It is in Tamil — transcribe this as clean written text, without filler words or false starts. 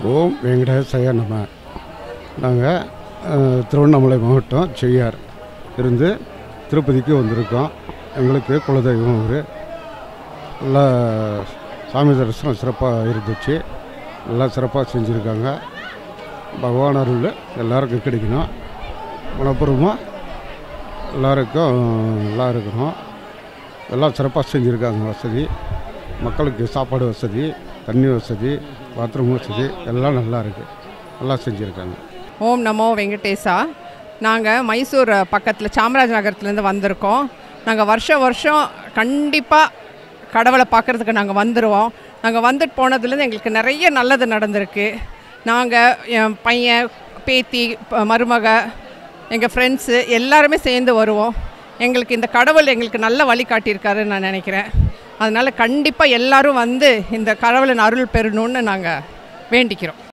ஓம் வெங்கடேசாய நம. நாங்கள் திருவண்ணாமலை மாவட்டம் செய்யார் இருந்து திருப்பதிக்கு வந்திருக்கோம். எங்களுக்கு குலதெய்வம் அவர். நல்லா சாமி தரிசனம் சிறப்பாக இருந்துச்சு. எல்லாம் சிறப்பாக செஞ்சுருக்காங்க. பகவான் அருள் எல்லாருக்கும் கிடைக்கணும். மனப்பூர்வமாக எல்லாருக்கும் நல்லா இருக்கணும். எல்லாம் சிறப்பாக செஞ்சுருக்காங்க. வசதி, மக்களுக்கு சாப்பாடு வசதி, தண்ணி வசதி, பாத்ரூம் வசதி எல்லாம் நல்லா இருக்குது. நல்லா செஞ்சுருக்காங்க. ஓம் நமோ வெங்கடேசா. நாங்கள் மைசூர் பக்கத்தில் சாமராஜ் நகரத்துலேருந்து வந்திருக்கோம். நாங்கள் வருஷம் கண்டிப்பாக கடவுளை பார்க்குறதுக்கு நாங்கள் வந்துடுவோம். நாங்கள் வந்துட்டு போனதுலேருந்து எங்களுக்கு நிறைய நல்லது நடந்திருக்கு. நாங்கள், என் பையன், பேத்தி, மருமக, எங்கள் ஃப்ரெண்ட்ஸு எல்லாருமே சேர்ந்து வருவோம். எங்களுக்கு இந்த கடவுள் எங்களுக்கு நல்ல வழி காட்டியிருக்காருன்னு நான் நினைக்கிறேன். அதனால் கண்டிப்பாக எல்லோரும் வந்து இந்த கடவுளின் அருள் பெறணும்னு நாங்கள் வேண்டிக்கிறோம்.